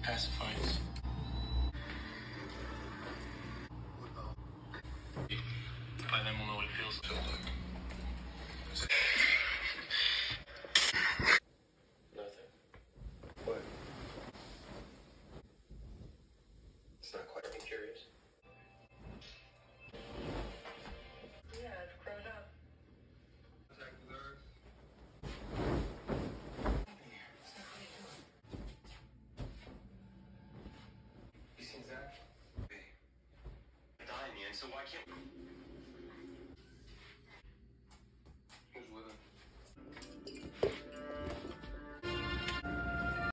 pacifies. By then we'll know what it feels like. Nothing. What? It's not quite. I'm curious. Yeah, I've grown up. Contact with Earth. You seen Zach? Hey. Dying, Ian, so why can't we?